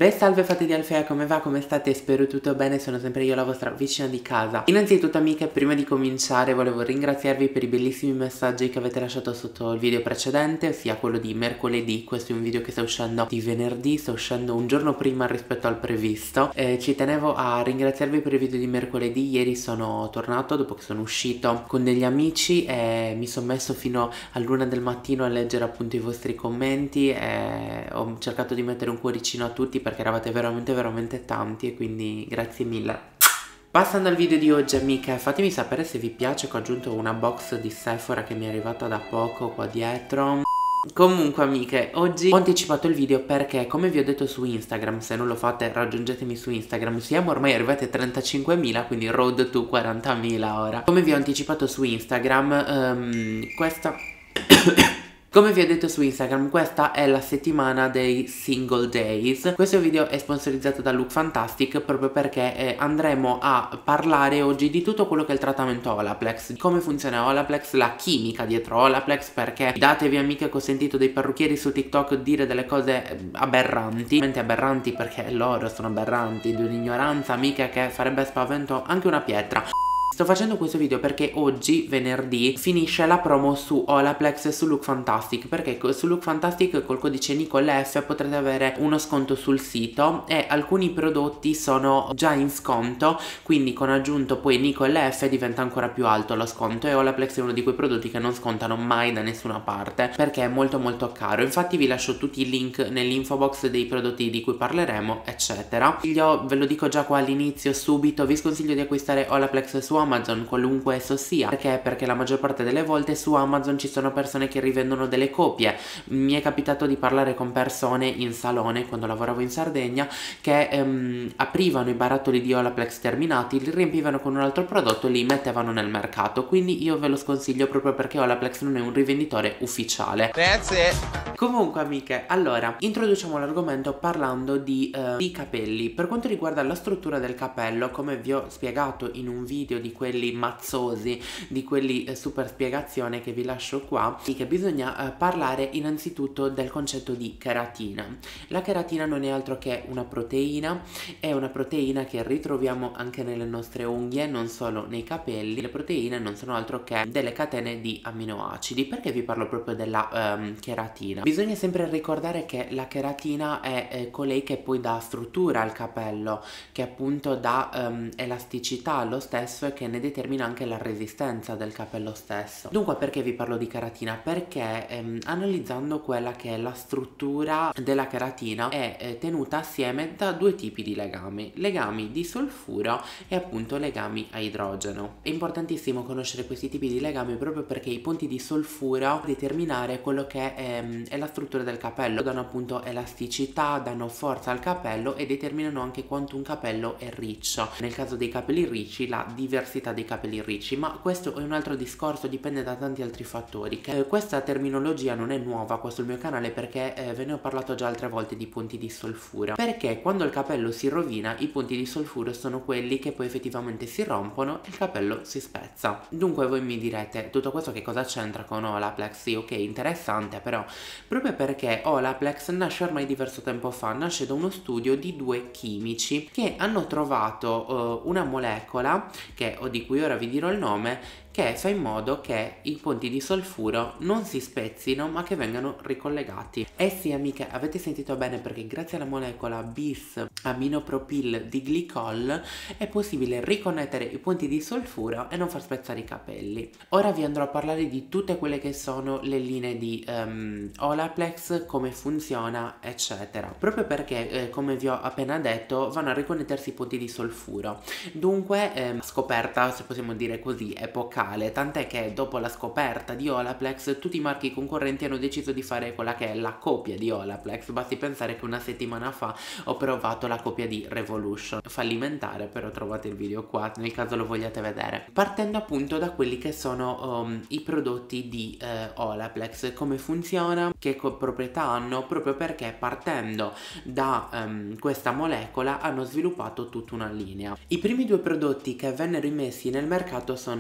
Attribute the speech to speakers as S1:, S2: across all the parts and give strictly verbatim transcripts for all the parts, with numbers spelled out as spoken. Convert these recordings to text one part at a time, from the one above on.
S1: Beh, salve fate di Alfea, come va? Come state? Spero tutto bene, sono sempre io la vostra vicina di casa. Innanzitutto amiche, prima di cominciare volevo ringraziarvi per i bellissimi messaggi che avete lasciato sotto il video precedente, ossia quello di mercoledì. Questo è un video che sta uscendo di venerdì, sta uscendo un giorno prima rispetto al previsto. Eh, ci tenevo a ringraziarvi per il video di mercoledì. Ieri sono tornato dopo che sono uscito con degli amici e mi sono messo fino all'una del mattino a leggere appunto i vostri commenti e ho cercato di mettere un cuoricino a tutti perché eravate veramente veramente tanti e quindi grazie mille. Passando al video di oggi amiche, fatemi sapere se vi piace che ho aggiunto una box di Sephora che mi è arrivata da poco qua dietro. Comunque amiche, oggi ho anticipato il video perché, come vi ho detto su Instagram, se non lo fate raggiungetemi su Instagram, siamo ormai arrivati a trentacinquemila, quindi road to quarantamila ora. Come vi ho anticipato su Instagram, um, questa... Come vi ho detto su Instagram, questa è la settimana dei single days. Questo video è sponsorizzato da Look Fantastic proprio perché eh, andremo a parlare oggi di tutto quello che è il trattamento Olaplex, di come funziona Olaplex, la chimica dietro Olaplex, perché datevi amiche che ho sentito dei parrucchieri su TikTok dire delle cose aberranti, veramente aberranti perché loro sono aberranti, di un'ignoranza amiche che farebbe spavento anche una pietra. Sto facendo questo video perché oggi, venerdì, finisce la promo su Olaplex e su Look Fantastic, perché su Look Fantastic col codice Nicole F potrete avere uno sconto sul sito e alcuni prodotti sono già in sconto, quindi con aggiunto poi Nicole F diventa ancora più alto lo sconto e Olaplex è uno di quei prodotti che non scontano mai da nessuna parte perché è molto molto caro. Infatti vi lascio tutti i link nell'info box dei prodotti di cui parleremo eccetera. Io ve lo dico già qua all'inizio subito, vi sconsiglio di acquistare Olaplex su Amazon, qualunque esso sia. Perché? Perché la maggior parte delle volte su Amazon ci sono persone che rivendono delle copie. Mi è capitato di parlare con persone in salone quando lavoravo in Sardegna che ehm, aprivano i barattoli di Olaplex terminati, li riempivano con un altro prodotto e li mettevano nel mercato. Quindi io ve lo sconsiglio proprio perché Olaplex non è un rivenditore ufficiale. That's it. Comunque amiche, allora introduciamo l'argomento parlando di, eh, di capelli. Per quanto riguarda la struttura del capello, come vi ho spiegato in un video di quelli mazzosi, di quelli eh, super spiegazione che vi lascio qua, che bisogna eh, parlare innanzitutto del concetto di cheratina. La cheratina non è altro che una proteina, è una proteina che ritroviamo anche nelle nostre unghie, non solo nei capelli. Le proteine non sono altro che delle catene di aminoacidi. Perché vi parlo proprio della um, cheratina? Bisogna sempre ricordare che la cheratina è eh, colei che poi dà struttura al capello, che appunto dà um, elasticità allo stesso e che ne determina anche la resistenza del capello stesso. Dunque perché vi parlo di cheratina? Perché ehm, analizzando quella che è la struttura della cheratina è eh, tenuta assieme da due tipi di legami, legami di solfuro e appunto legami a idrogeno. È importantissimo conoscere questi tipi di legami proprio perché i punti di solfuro determinare quello che è, è la struttura del capello, danno appunto elasticità, danno forza al capello e determinano anche quanto un capello è riccio. Nel caso dei capelli ricci la diversità dei capelli ricci, ma questo è un altro discorso, dipende da tanti altri fattori. Eh, questa terminologia non è nuova qua sul mio canale perché eh, ve ne ho parlato già altre volte di punti di solfuro, perché quando il capello si rovina i punti di solfuro sono quelli che poi effettivamente si rompono e il capello si spezza. Dunque voi mi direte, tutto questo che cosa c'entra con Olaplex? Sì, ok, interessante, però proprio perché Olaplex nasce ormai diverso tempo fa, nasce da uno studio di due chimici che hanno trovato uh, una molecola che, o di cui ora vi dirò il nome, che fa in modo che i punti di solfuro non si spezzino ma che vengano ricollegati. Eh sì amiche, avete sentito bene perché grazie alla molecola bis aminopropil di glicol è possibile riconnettere i punti di solfuro e non far spezzare i capelli. Ora vi andrò a parlare di tutte quelle che sono le linee di um, Olaplex, come funziona eccetera, proprio perché eh, come vi ho appena detto vanno a riconnettersi i punti di solfuro. Dunque eh, scoperta, se possiamo dire così, epocale, tant'è che dopo la scoperta di Olaplex tutti i marchi concorrenti hanno deciso di fare quella che è la copia di Olaplex. Basti pensare che una settimana fa ho provato la copia di Revolution, fallimentare, però trovate il video qua nel caso lo vogliate vedere. Partendo appunto da quelli che sono um, i prodotti di eh, Olaplex, come funziona, che proprietà hanno, proprio perché partendo da um, questa molecola hanno sviluppato tutta una linea. I primi due prodotti che vennero immessi nel mercato sono rispettivamente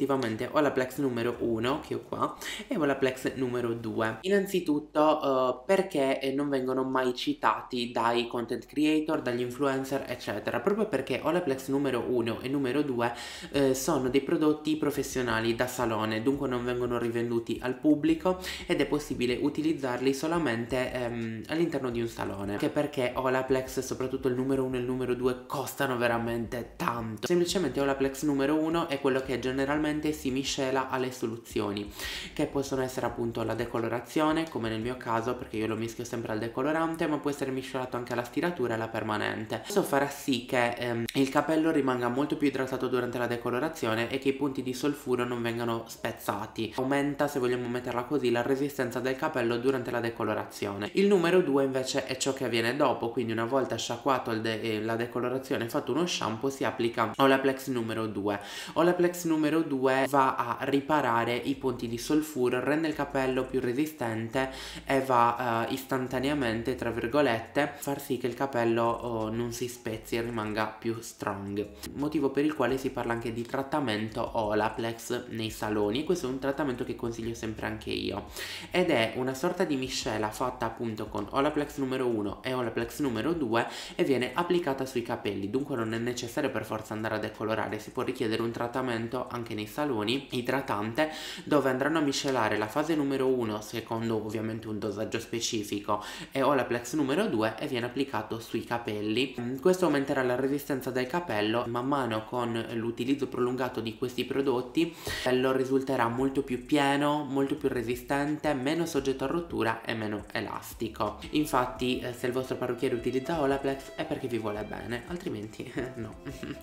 S1: rispettivamente Olaplex numero uno che ho qua e Olaplex numero due. Innanzitutto uh, perché non vengono mai citati dai content creator, dagli influencer eccetera, proprio perché Olaplex numero uno e numero due uh, sono dei prodotti professionali da salone, dunque non vengono rivenduti al pubblico ed è possibile utilizzarli solamente um, all'interno di un salone, anche perché Olaplex, soprattutto il numero uno e il numero due, costano veramente tanto. Semplicemente Olaplex numero uno è quello che generalmente si miscela alle soluzioni, che possono essere appunto la decolorazione, come nel mio caso perché io lo mischio sempre al decolorante, ma può essere miscelato anche alla stiratura e alla permanente. Questo farà sì che ehm, il capello rimanga molto più idratato durante la decolorazione e che i punti di solfuro non vengano spezzati. Aumenta, se vogliamo metterla così, la resistenza del capello durante la decolorazione. Il numero due invece è ciò che avviene dopo, quindi una volta sciacquato il de la decolorazione e fatto uno shampoo si applica Olaplex numero due. Olaplex numero due va a riparare i punti di solfuro, rende il capello più resistente e va uh, istantaneamente, tra virgolette, far sì che il capello oh, non si spezzi e rimanga più strong, motivo per il quale si parla anche di trattamento Olaplex nei saloni. Questo è un trattamento che consiglio sempre anche io ed è una sorta di miscela fatta appunto con Olaplex numero uno e Olaplex numero due e viene applicata sui capelli, dunque non è necessario per forza andare a decolorare, si può richiedere un trattamento anche nei saloni idratante dove andranno a miscelare la fase numero uno secondo ovviamente un dosaggio specifico e Olaplex numero due e viene applicato sui capelli. Questo aumenterà la resistenza del capello. Man mano con l'utilizzo prolungato di questi prodotti il capello risulterà molto più pieno, molto più resistente, meno soggetto a rottura e meno elastico. Infatti se il vostro parrucchiere utilizza Olaplex è perché vi vuole bene, altrimenti no.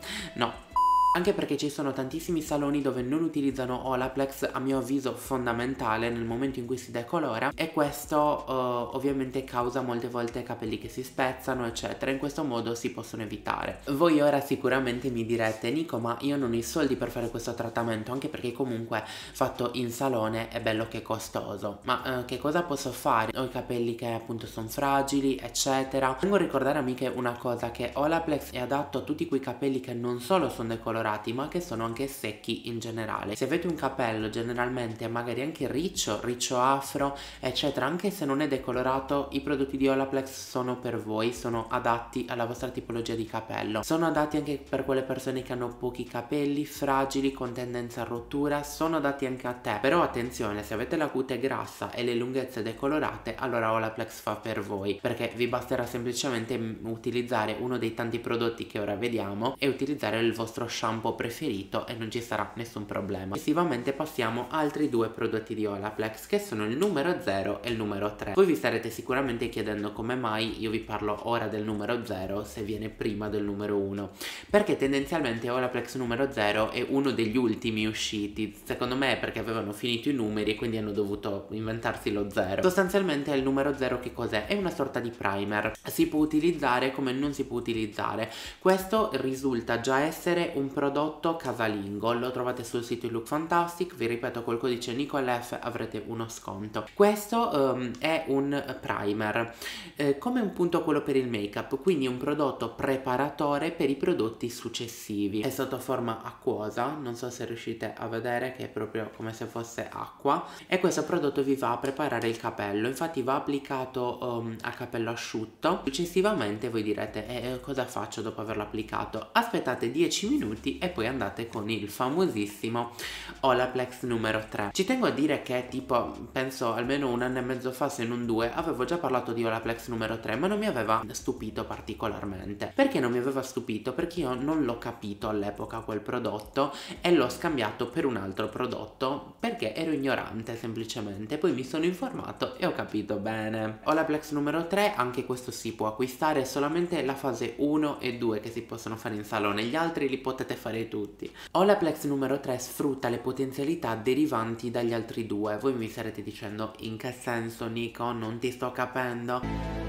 S1: No. Anche perché ci sono tantissimi saloni dove non utilizzano Olaplex, a mio avviso fondamentale nel momento in cui si decolora, e questo uh, ovviamente causa molte volte capelli che si spezzano eccetera. In questo modo si possono evitare. Voi ora sicuramente mi direte: Nico, ma io non ho i soldi per fare questo trattamento, anche perché comunque fatto in salone è bello che costoso, ma uh, che cosa posso fare? Ho i capelli che appunto sono fragili eccetera. Vengo a ricordare amiche una cosa, che Olaplex è adatto a tutti quei capelli che non solo sono decolorati ma che sono anche secchi in generale. Se avete un capello generalmente magari anche riccio, riccio afro eccetera, anche se non è decolorato, i prodotti di Olaplex sono per voi, sono adatti alla vostra tipologia di capello, sono adatti anche per quelle persone che hanno pochi capelli, fragili, con tendenza a rottura, sono adatti anche a te. Però attenzione, se avete la cute grassa e le lunghezze decolorate, allora Olaplex fa per voi, perché vi basterà semplicemente utilizzare uno dei tanti prodotti che ora vediamo e utilizzare il vostro shampoo preferito e non ci sarà nessun problema. Successivamente passiamo a altri due prodotti di Olaplex, che sono il numero zero e il numero tre. Voi vi starete sicuramente chiedendo come mai io vi parlo ora del numero zero se viene prima del numero uno, perché tendenzialmente Olaplex numero zero è uno degli ultimi usciti, secondo me è perché avevano finito i numeri e quindi hanno dovuto inventarsi lo zero. Sostanzialmente il numero zero che cos'è? È una sorta di primer, si può utilizzare come non si può utilizzare. Questo risulta già essere un prodotto casalingo, lo trovate sul sito Look Fantastic, vi ripeto col codice NicoleF avrete uno sconto. Questo um, è un primer, eh, come un punto quello per il make up, quindi un prodotto preparatore per i prodotti successivi. È sotto forma acquosa, non so se riuscite a vedere che è proprio come se fosse acqua, e questo prodotto vi va a preparare il capello, infatti va applicato um, al capello asciutto. Successivamente voi direte eh, cosa faccio dopo averlo applicato? Aspettate dieci minuti e poi andate con il famosissimo Olaplex numero tre. Ci tengo a dire che tipo penso almeno un anno e mezzo fa, se non due, avevo già parlato di Olaplex numero tre, ma non mi aveva stupito particolarmente. Perché non mi aveva stupito? Perché io non l'ho capito all'epoca quel prodotto e l'ho scambiato per un altro prodotto perché ero ignorante semplicemente. Poi mi sono informato e ho capito bene. Olaplex numero tre, anche questo si può acquistare, solamente la fase uno e due che si possono fare in salone, gli altri li potete fare tutti. Olaplex numero tre sfrutta le potenzialità derivanti dagli altri due. Voi mi starete dicendo: in che senso, Nico? Non ti sto capendo.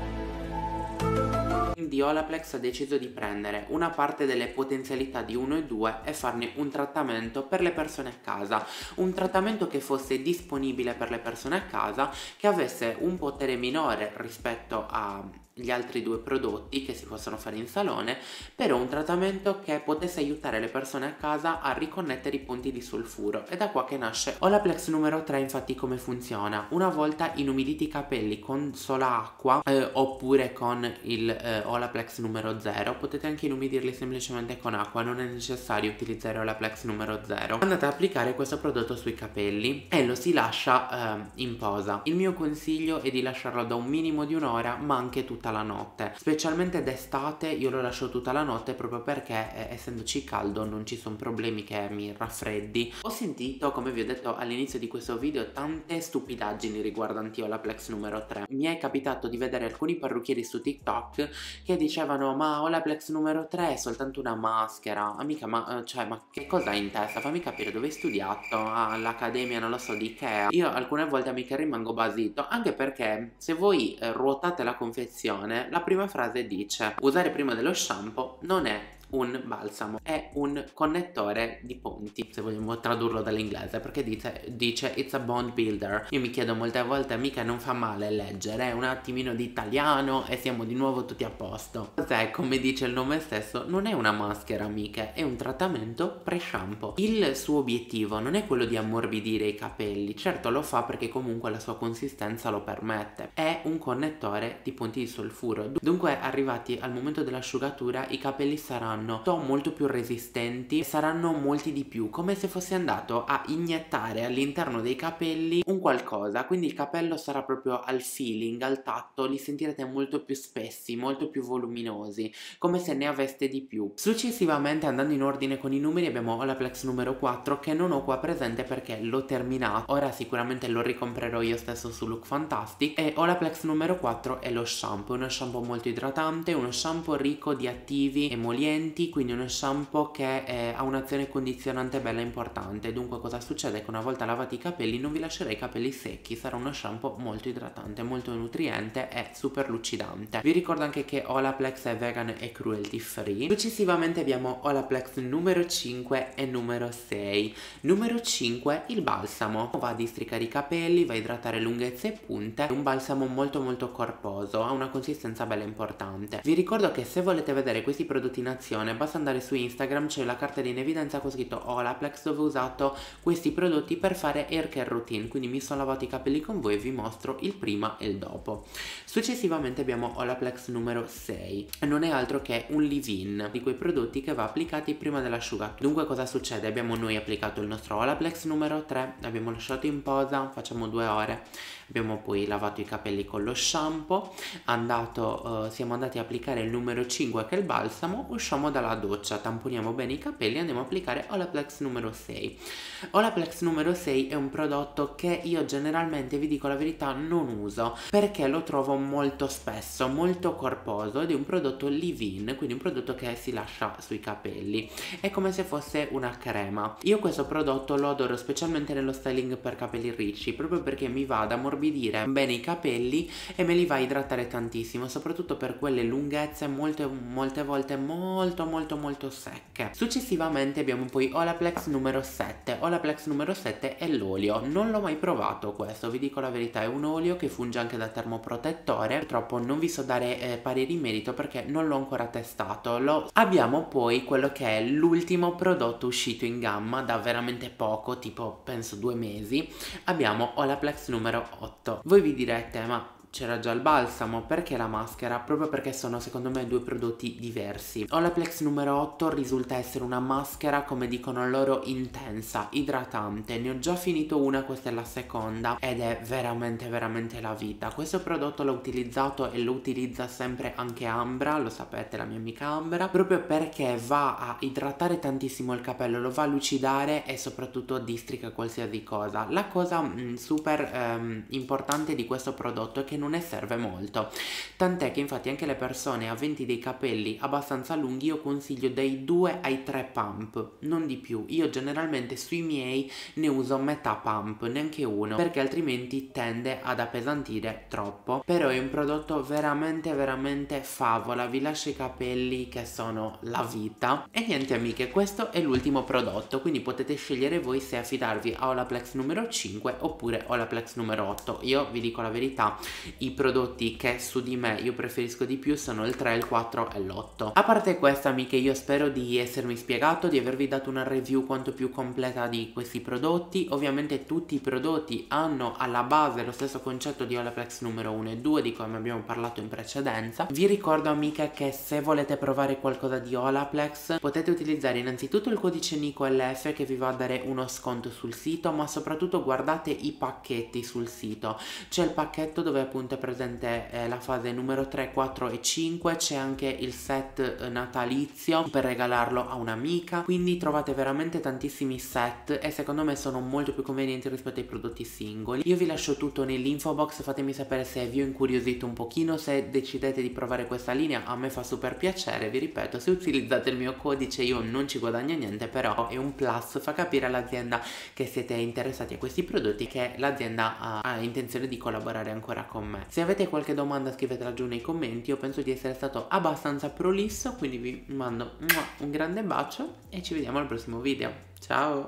S1: Quindi Olaplex ha deciso di prendere una parte delle potenzialità di uno e due e farne un trattamento per le persone a casa, un trattamento che fosse disponibile per le persone a casa, che avesse un potere minore rispetto a gli altri due prodotti che si possono fare in salone, però un trattamento che potesse aiutare le persone a casa a riconnettere i punti di solfuro. È da qua che nasce Olaplex numero tre. Infatti come funziona? Una volta inumiditi i capelli con sola acqua eh, oppure con il eh, Olaplex numero zero, potete anche inumidirli semplicemente con acqua, non è necessario utilizzare Olaplex numero zero. Andate ad applicare questo prodotto sui capelli e lo si lascia eh, in posa. Il mio consiglio è di lasciarlo da un minimo di un'ora, ma anche tutta la notte, specialmente d'estate. Io lo lascio tutta la notte proprio perché eh, essendoci caldo non ci sono problemi che mi raffreddi. Ho sentito, come vi ho detto all'inizio di questo video, tante stupidaggini riguardanti Olaplex numero tre. Mi è capitato di vedere alcuni parrucchieri su TikTok che dicevano: ma Olaplex numero tre è soltanto una maschera. Amica, ma, cioè, ma che cosa hai in testa? Fammi capire dove hai studiato, all'accademia, non lo so, di Ikea. Io alcune volte, amica, rimango basito, anche perché se voi eh, ruotate la confezione, la prima frase dice: usare prima dello shampoo non è un balsamo, è un connettore di ponti, se vogliamo tradurlo dall'inglese, perché dice, dice it's a bond builder. Io mi chiedo molte volte, mica non fa male leggere un attimino di italiano e siamo di nuovo tutti a posto. Cos'è? Come dice il nome stesso, non è una maschera, amiche, è un trattamento pre-shampoo. Il suo obiettivo non è quello di ammorbidire i capelli, certo lo fa perché comunque la sua consistenza lo permette, è un connettore di ponti di solfuro. Dunque, arrivati al momento dell'asciugatura, i capelli saranno molto più resistenti, saranno molti di più, come se fosse andato a iniettare all'interno dei capelli un qualcosa, quindi il capello sarà proprio al feeling, al tatto, li sentirete molto più spessi, molto più voluminosi, come se ne aveste di più. Successivamente, andando in ordine con i numeri, abbiamo Olaplex numero quattro, che non ho qua presente perché l'ho terminato, ora sicuramente lo ricomprerò io stesso su Look Fantastic. E Olaplex numero quattro è lo shampoo, uno shampoo molto idratante, uno shampoo ricco di attivi emolienti, quindi uno shampoo che eh, ha un'azione condizionante bella importante. Dunque cosa succede? Che una volta lavati i capelli non vi lascerà i capelli secchi, sarà uno shampoo molto idratante, molto nutriente e super lucidante. Vi ricordo anche che Olaplex è vegan e cruelty free. Successivamente abbiamo Olaplex numero cinque e numero sei. Numero cinque, il balsamo, va a districare i capelli, va a idratare lunghezze e punte, è un balsamo molto molto corposo, ha una consistenza bella importante. Vi ricordo che se volete vedere questi prodotti in azione basta andare su Instagram, c'è la cartella in evidenza con scritto Olaplex, dove ho usato questi prodotti per fare hair care routine, quindi mi sono lavato i capelli con voi e vi mostro il prima e il dopo. Successivamente abbiamo Olaplex numero sei, e non è altro che un leave-in di quei prodotti che va applicati prima dell'asciugatura. Dunque cosa succede? Abbiamo noi applicato il nostro Olaplex numero tre, l'abbiamo lasciato in posa, facciamo due ore, abbiamo poi lavato i capelli con lo shampoo, andato, uh, siamo andati a applicare il numero cinque che è il balsamo, usciamo dalla doccia, tamponiamo bene i capelli e andiamo a applicare Olaplex numero sei. Olaplex numero sei è un prodotto che io generalmente, vi dico la verità, non uso perché lo trovo molto spesso, molto corposo, ed è un prodotto leave-in, quindi un prodotto che si lascia sui capelli, è come se fosse una crema. Io questo prodotto lo adoro specialmente nello styling per capelli ricci, proprio perché mi va ad ammorbidire bene i capelli e me li va a idratare tantissimo, soprattutto per quelle lunghezze molte, molte volte molto molto molto secche. Successivamente abbiamo poi Olaplex numero sette. Olaplex numero sette è l'olio, non l'ho mai provato questo, vi dico la verità, è un olio che funge anche da termoprotettore. Purtroppo non vi so dare eh, pareri in merito perché non l'ho ancora testato. Lo... Abbiamo poi quello che è l'ultimo prodotto uscito in gamma da veramente poco, tipo penso due mesi, abbiamo Olaplex numero otto. Voi vi direte: ma c'era già il balsamo, perché la maschera? Proprio perché sono secondo me due prodotti diversi. Olaplex numero otto risulta essere una maschera, come dicono loro, intensa, idratante. Ne ho già finito una, questa è la seconda ed è veramente veramente la vita. Questo prodotto l'ho utilizzato e lo utilizza sempre anche Ambra, lo sapete, la mia amica Ambra, proprio perché va a idratare tantissimo il capello, lo va a lucidare e soprattutto districa qualsiasi cosa. La cosa mh, super ehm, importante di questo prodotto è che non ne serve molto, tant'è che infatti anche le persone aventi dei capelli abbastanza lunghi io consiglio dai due ai tre pump, non di più. Io generalmente sui miei ne uso metà pump, neanche uno, perché altrimenti tende ad appesantire troppo. Però è un prodotto veramente veramente favola, vi lascia i capelli che sono la vita. E niente amiche, questo è l'ultimo prodotto, quindi potete scegliere voi se affidarvi a Olaplex numero cinque oppure Olaplex numero otto. Io vi dico la verità, i prodotti che su di me io preferisco di più sono il tre, il quattro e l'otto. A parte questo, amiche, io spero di essermi spiegato, di avervi dato una review quanto più completa di questi prodotti. Ovviamente tutti i prodotti hanno alla base lo stesso concetto di Olaplex numero uno e due di come abbiamo parlato in precedenza. Vi ricordo, amiche, che se volete provare qualcosa di Olaplex potete utilizzare innanzitutto il codice Nico L F che vi va a dare uno sconto sul sito, ma soprattutto guardate i pacchetti sul sito. C'è il pacchetto dove appunto è presente eh, la fase numero tre, quattro e cinque, c'è anche il set eh, natalizio per regalarlo a un'amica, quindi trovate veramente tantissimi set e secondo me sono molto più convenienti rispetto ai prodotti singoli. Io vi lascio tutto nell'info box, fatemi sapere se vi ho incuriosito un pochino, se decidete di provare questa linea a me fa super piacere. Vi ripeto, se utilizzate il mio codice io non ci guadagno niente, però è un plus, fa capire all'azienda che siete interessati a questi prodotti, che l'azienda ha, ha intenzione di collaborare ancora con me. Se avete qualche domanda scrivetela giù nei commenti, io penso di essere stato abbastanza prolisso, quindi vi mando un grande bacio e ci vediamo al prossimo video. Ciao!